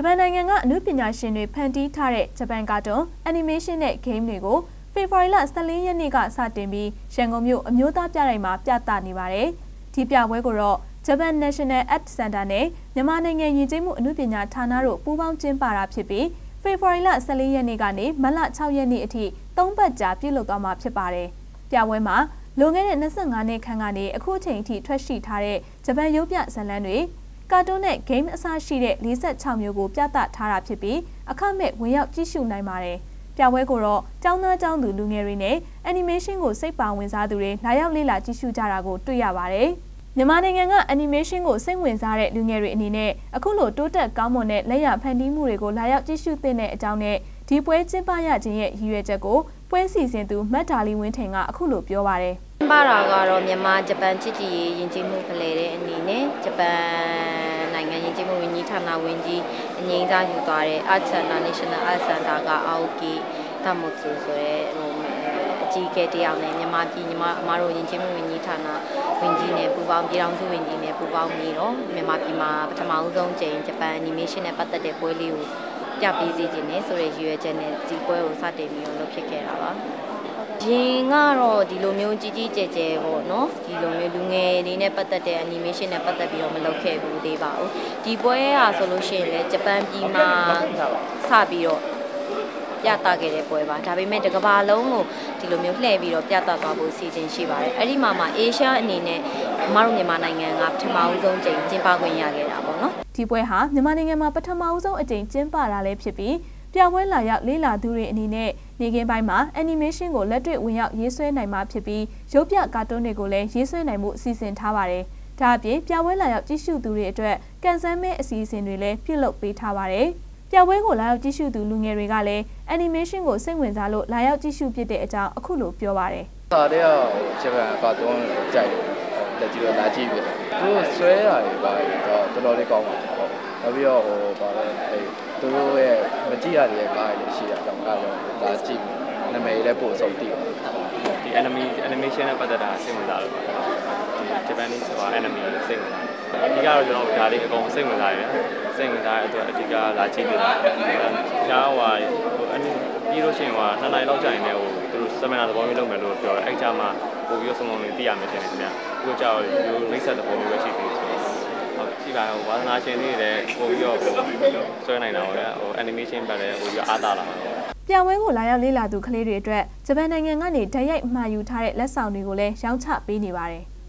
ပန်နိုင်ငံကအနုပညာရှင်တွေဖန်တီးထားတဲ့ဂျပန်ကာတွန်းအနီမေးရှင်းနဲ့ဂိမ်းတွေကိုဖေဖော်ဝါရီလ14ရက်နေ့ကစတင်ပြီးရန်ကုန်မြို့အမျိုးသားပြတိုက်မှာပြသနေပါတယ်။ဒီပြပွဲကိုတော့ဂျပန် National Art Center နဲ့မြန်မာနိုင်ငံယဉ်ကျေးမှုအနုပညာဌာနတို့ပူးပေါင်းကျင်းပတာဖြစ်ပြီးဖေဖော်ဝါရီလ14ရက်နေ့ကနေမတ်လ6ရက်နေ့အထိ3ပတ်ကြာပြုလုပ်သွားမှာဖြစ်ပါတယ်။ပြပွဲမှာလွန်ခဲ့တဲ့25နှစ်ခန့်ကနေအခုအချိန်အထိထွက်ရှိထားတဲ့ဂျပန်ရုပ်ပြဇာတ်လမ်းတွေကာတွန်းနဲ့ဂိမ်းအစရှိတဲ့46မျိုးကိုပြသထားတာဖြစ်ပြီးအခမဲ့ဝင်ရောက်ကြည့်ရှုနိုင်ပါတယ်။ပြပွဲကိုတော့ကျောင်းသားကျောင်းသူလူငယ်တွေနဲ့အနီမေးရှင်းကိုစိတ်ပါဝင်စားသူတွေလာရောက်လေ့လာကြည့်ရှုကြတာကိုတွေ့ရပါတယ်။မြန်မာနိုင်ငံကအနီမေးရှင်းကိုစိတ်ဝင်စားတဲ့လူငယ်တွေအနေနဲ့အခုလိုတိုးတက်ကောင်းမွန်တဲ့လက်ရဖန်တီးမှုတွေကိုလာရောက်ကြည့်ရှုသင့်တဲ့အကြောင်းနဲ့ဒီပွဲကျင်းပရခြင်းရဲ့ရည်ရွယ်ချက်ကိုပွဲစီစဉ်သူမတ်ဒါလီဝင်းထင်ကအခုလိုပြောပါတယ်။ပါတာကတော့မြန်မာဂျပန်ချစ်ကြည်ရေးယဉ်ကျေးမှုဖလှယ်တဲ့အနေနဲ့ဂျပန်နိုင်ငံယဉ်ကျေးမှုဝန်ကြီးဌာနဝန်ကြီးအငြိမ်းစားယူသွားတဲ့ Art Center National Art Center ကအာအိုကီတမုတ်ဆိုတဲ့အကြီးအကဲတယောက်နဲ့မြန်မာပြည်အမတို့ယဉ်ကျေးမှုဝန်ကြီးဌာနဝန်ကြီးနဲ့ပူးပေါင်းပြည်ထောင်စုဝန်ကြီးနဲ့ပူးပေါင်းပြီးတော့မြန်မာပြည်မှာပထမဦးဆုံးကြိမ်ဂျပန် animation နဲ့ပတ်သက်တဲ့ပွဲလေးကိုပြပေးစီခြင်းနဲ့ဆိုတဲ့ရည်ရွယ်ချက်နဲ့ဒီပွဲကိုစတင်ပြီးတော့လုပ်ဖြစ်ခဲ့တာပါရင်ကတော့ဒီလိုမျိုးကြီးကြီးကျယ်ကျယ်ပေါ့နော်ဒီလိုမျိုးလူငယ်တွေနဲ့ပတ်သက်တဲ့ animation နဲ့ပတ်သက်ပြီးတော့မလုပ်ခဲ့ဘူးသေးပါဘူးဒီပွဲဟာဆိုလို့ရှိရင်လည်းဂျပန်ပြည်မှာစပြီးတော့ပြသခဲ့တဲ့ပွဲပါဒါပေမဲ့တစ်ကမ္ဘာလုံးကိုဒီလိုမျိုးလှည့်ပြီးတော့ပြသသွားဖို့စီစဉ်ရှိပါတယ်အဲ့ဒီမှာအေးရှားအနေနဲ့အမတို့မြန်မာနိုင်ငံကပထမဦးဆုံးကြိမ်ကျင်းပခွင့်ရခဲ့တာပေါ့နော်ဒီပွဲဟာမြန်မာနိုင်ငံမှာပထမဦးဆုံးအကြိမ်ကျင်းပတာလည်းဖြစ်ပြီးပြပွဲလာရောက်လေ့လာသူတွေအနေနဲ့နေကင်းပိုင်းမှာ animation ကိုလက်တွေ့ဝင်ရောက်ရေးဆွဲနိုင်မှာဖြစ်ပြီးရုပ်ပြကာတွန်းတွေကိုလည်းရေးဆွဲနိုင်မှုအစီအစဉ်ထားပါတယ်။ဒါအပြင်ပြပွဲလာရောက်ကြည့်ရှုသူတွေအတွက်ကန်ဆယ်မဲအစီအစဉ်တွေလည်းပြုလုပ်ပေးထားပါတယ်။ပြပွဲကိုလာရောက်ကြည့်ရှုသူလူငယ်တွေကလည်း animation ကိုစိတ်ဝင်စားလို့လာရောက်ကြည့်ရှုဖြစ်တဲ့အကြောင်းအခုလိုပြောပါတယ်။ဒါတည်းကဂျပန်ကာတွန်းကြိုက်တယ်။လက်ကြည့်တော့လာကြည့်ပြီ။သူတို့ဆွဲတာတွေပါတော့တော်တော်လေးကောင်းပါတယ်။နောက်ပြီးတော့ဗာလဲသူတို့ရဲ့မကြည့်ရတဲ့ကားတွေရှိတာကြောင့်ကားတော့ဒါကြည့်နာမည်လည်းပို့ဆုံးတည်ပါတယ်ဒီ animation နဲ့ပတ်သက်တာစိတ်ဝင်စားလို့ပါဒီ Japanese ဆိုတာ anime စိတ်ဝင်စားအဓိကတော့ကျွန်တော်ဒါလေးအကုန်စိတ်ဝင်စားရတယ်စိတ်ဝင်စားတဲ့အတွက်အဓိကလာကြည့်နေတာကြားဟိုပြီးလို့ရှိရင်2နာရီလောက်ကြာရင်လည်းသူတို့ seminar သဘောမျိုးလုပ်မယ်လို့ပြောတယ်အဲ့ကြားမှာပို့ပြီးတော့စုံစုံလေးသိရမယ်ထင်တယ်ခင်ဗျအခုကြောက်ရိုးလိမ့်ဆက်သဘောမျိုးပဲရှိသေးတယ်ဆိုတော့ရှိပါဝါသနာရှင်တွေလည်းပို့ပြီးတော့ဆွဲနိုင်တာပေါ့ဗျာanimation ပဲလည်းပို့ပြီးတော့အားသာလာပါပြပွဲကိုလာရောက်လေ့လာသူကလေးတွေအတွက်ဂျပန်နိုင်ငံကနေဓာတ်ရိုက်မှာယူထားတဲ့လက်ဆောင်တွေကိုလည်းရောင်းချပေးနေပါတယ်။